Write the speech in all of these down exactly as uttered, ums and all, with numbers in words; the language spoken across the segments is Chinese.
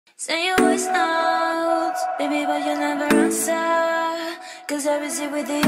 Say your voice notes, baby, but you never answer, cause I was here with the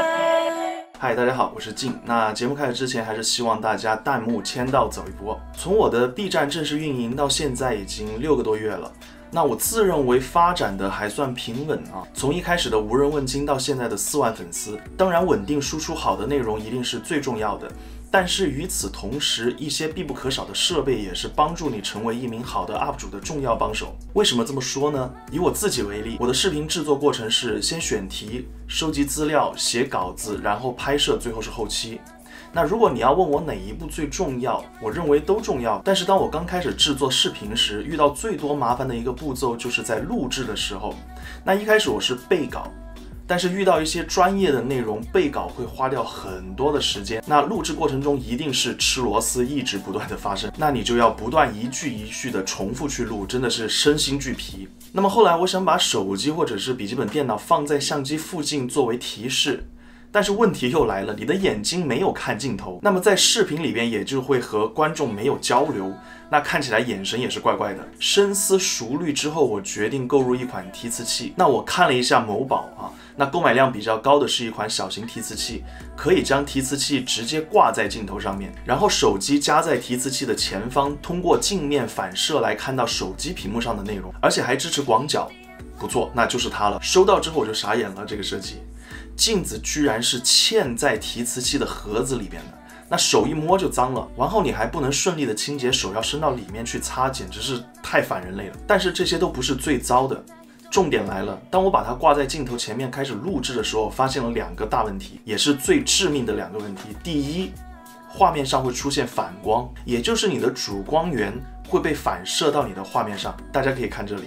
other. 嗨，大家好，我是静。那节目开始之前，还是希望大家弹幕签到走一波。从我的 B 站正式运营到现在已经六个多月了，那我自认为发展的还算平稳啊。从一开始的无人问津到现在的四万粉丝，当然稳定输出好的内容一定是最重要的。但是与此同时，一些必不可少的设备也是帮助你成为一名好的 U P 主的重要帮手。为什么这么说呢？以我自己为例，我的视频制作过程是先选题、收集资料、写稿子，然后拍摄，最后是后期。那如果你要问我哪一步最重要，我认为都重要。但是当我刚开始制作视频时，遇到最多麻烦的一个步骤就是在录制的时候。那一开始我是背稿。但是遇到一些专业的内容，背稿会花掉很多的时间，那录制过程中一定是吃螺丝一直不断的发生，那你就要不断一句一句的重复去录，真的是身心俱疲。那么后来我想把手机或者是笔记本电脑放在相机附近作为提示，但是问题又来了，你的眼睛没有看镜头，那么在视频里边也就会和观众没有交流，那看起来眼神也是怪怪的。深思熟虑之后，我决定购入一款提词器。那我看了一下某宝啊，那购买量比较高的是一款小型提词器，可以将提词器直接挂在镜头上面，然后手机夹在提词器的前方，通过镜面反射来看到手机屏幕上的内容，而且还支持广角，不错，那就是它了。收到之后我就傻眼了，这个设计。镜子居然是嵌在提词器的盒子里边的，那手一摸就脏了，然后你还不能顺利的清洁，手要伸到里面去擦，简直是太反人类了。但是这些都不是最糟的，重点来了，当我把它挂在镜头前面开始录制的时候，发现了两个大问题，也是最致命的两个问题。第一，画面上会出现反光，也就是你的主光源会被反射到你的画面上，大家可以看这里。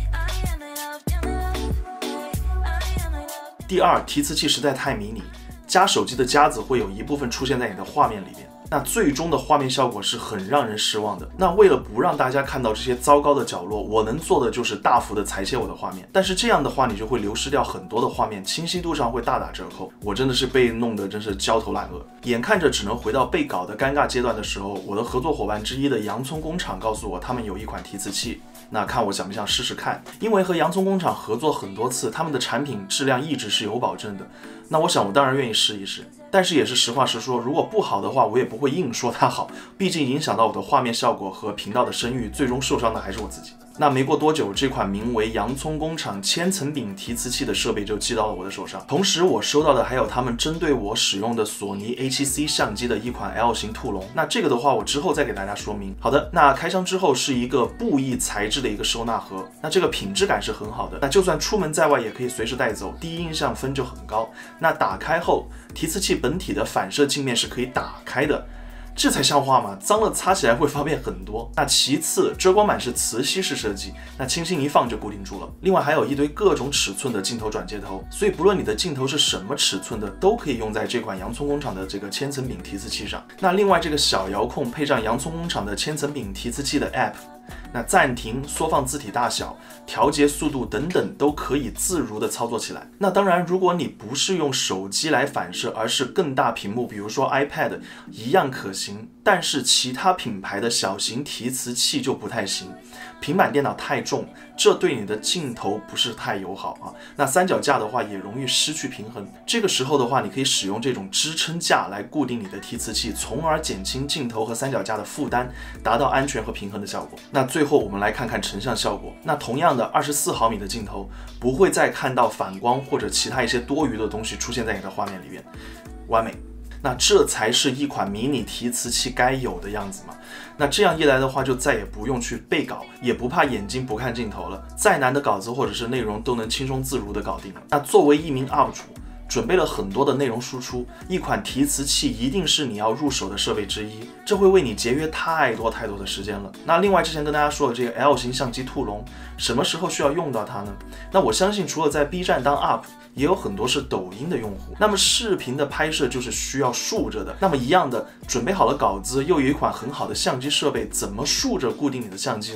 第二，提词器实在太迷你，夹手机的夹子会有一部分出现在你的画面里面，那最终的画面效果是很让人失望的。那为了不让大家看到这些糟糕的角落，我能做的就是大幅的裁切我的画面，但是这样的话你就会流失掉很多的画面，清晰度上会大打折扣。我真的是被弄得真是焦头烂额，眼看着只能回到背稿的尴尬阶段的时候，我的合作伙伴之一的洋葱工厂告诉我他们有一款提词器，那看我想不想试试看。因为和洋葱工厂合作很多次，他们的产品质量一直是有保证的，那我想我当然愿意试一试。但是也是实话实说，如果不好的话，我也不会硬说它好，毕竟影响到我的画面效果和频道的声誉，最终受伤的还是我自己。那没过多久，这款名为洋葱工厂千层饼提词器的设备就寄到了我的手上，同时我收到的还有他们针对我使用的索尼 A 七 C 相机的一款 L 型兔笼。那这个的话我之后再给大家说明。好的，那开箱之后是一个布艺材质的一个收纳盒，那这个品质感是很好的，那就算出门在外也可以随时带走，第一印象分就很高。那打开后，提词器本体的反射镜面是可以打开的，这才像话嘛，脏了擦起来会方便很多。那其次，遮光板是磁吸式设计，那轻轻一放就固定住了。另外还有一堆各种尺寸的镜头转接头，所以不论你的镜头是什么尺寸的，都可以用在这款洋葱工厂的这个千层饼提词器上。那另外这个小遥控配上洋葱工厂的千层饼提词器的 App， 那暂停、缩放字体大小、调节速度等等都可以自如的操作起来。那当然，如果你不是用手机来反射，而是更大屏幕，比如说 iPad， 一样可行。但是其他品牌的小型提词器就不太行，平板电脑太重，这对你的镜头不是太友好啊。那三脚架的话也容易失去平衡，这个时候的话，你可以使用这种支撑架来固定你的提词器，从而减轻镜头和三脚架的负担，达到安全和平衡的效果。那最后我们来看看成像效果。那同样的二十四毫米的镜头，不会再看到反光或者其他一些多余的东西出现在你的画面里面，完美。那这才是一款迷你提词器该有的样子嘛。那这样一来的话，就再也不用去背稿，也不怕眼睛不看镜头了，再难的稿子或者是内容都能轻松自如的搞定了。那作为一名 U P 主，准备了很多的内容输出，一款提词器一定是你要入手的设备之一，这会为你节约太多太多的时间了。那另外之前跟大家说的这个 L 型相机兔笼，什么时候需要用到它呢？那我相信除了在 B 站当 U P， 也有很多是抖音的用户。那么视频的拍摄就是需要竖着的，那么一样的，准备好了稿子，又有一款很好的相机设备，怎么竖着固定你的相机呢？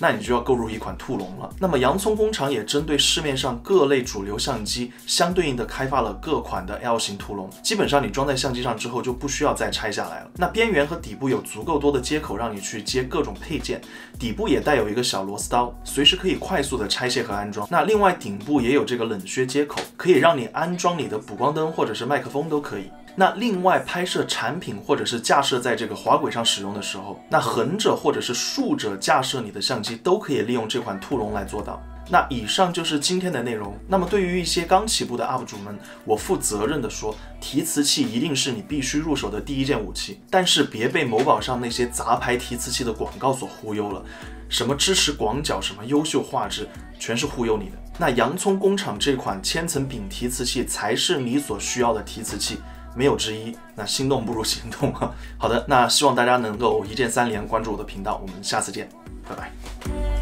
那你就要购入一款兔笼了。那么洋葱工厂也针对市面上各类主流相机，相对应的开发了各款的 L 型兔笼，基本上你装在相机上之后就不需要再拆下来了。那边缘和底部有足够多的接口让你去接各种配件，底部也带有一个小螺丝刀，随时可以快速的拆卸和安装。那另外顶部也有这个冷靴接口，可以让你安装你的补光灯或者是麦克风都可以。那另外拍摄产品或者是架设在这个滑轨上使用的时候，那横着或者是竖着架设你的相机都可以利用这款兔笼来做到。那以上就是今天的内容。那么对于一些刚起步的 U P 主们，我负责任的说，提词器一定是你必须入手的第一件武器，但是别被某宝上那些杂牌提词器的广告所忽悠了，什么支持广角，什么优秀画质，全是忽悠你的。那洋葱工厂这款千层饼提词器才是你所需要的提词器，没有之一。那心动不如行动啊！好的，那希望大家能够一键三连，关注我的频道，我们下次见，拜拜。